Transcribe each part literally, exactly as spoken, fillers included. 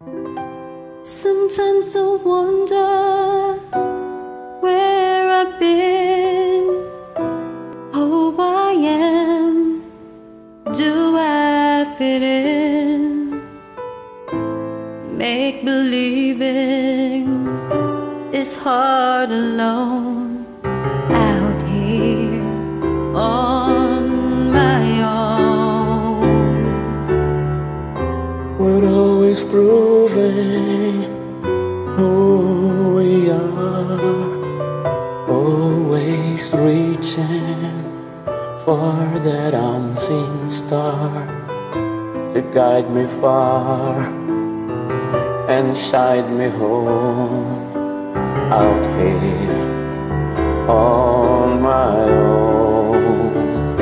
Sometimes I wonder where I've been, who I am, do I fit in? Make believing it's hard alone out here on my own. We're always proving who we are, always reaching for that unseen star to guide me far and guide me home out here on my own.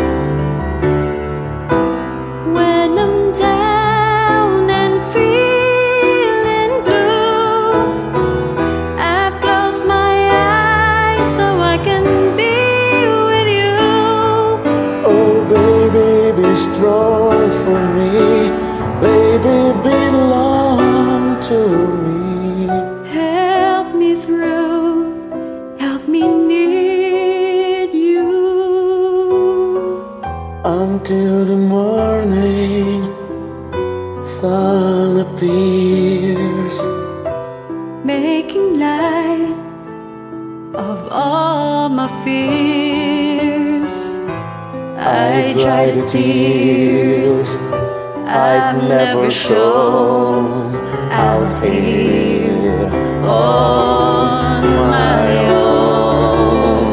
When I'm down and feeling blue, I close my eyes so I can be with you. Oh baby, be strong for me, baby, belong to me. Help me through, help me need you. Until the morning sun appears, making light of all my fears. I dry the tears I've never shown out here on my own.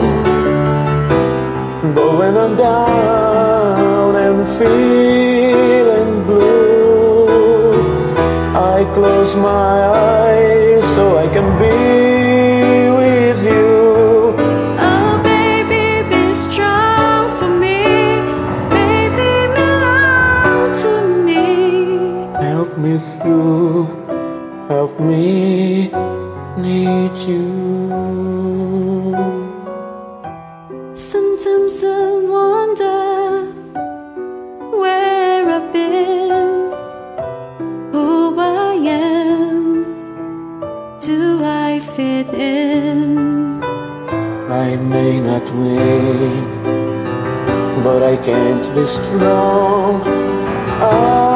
but when I'm down and feeling blue, I close my eyes so I can be with you. Oh baby, be strong for me, baby, belong to me. Help me through, help me need you. Sometimes I wonder where I've been, who I am, do I fit in? I may not win, but I can't be strong. I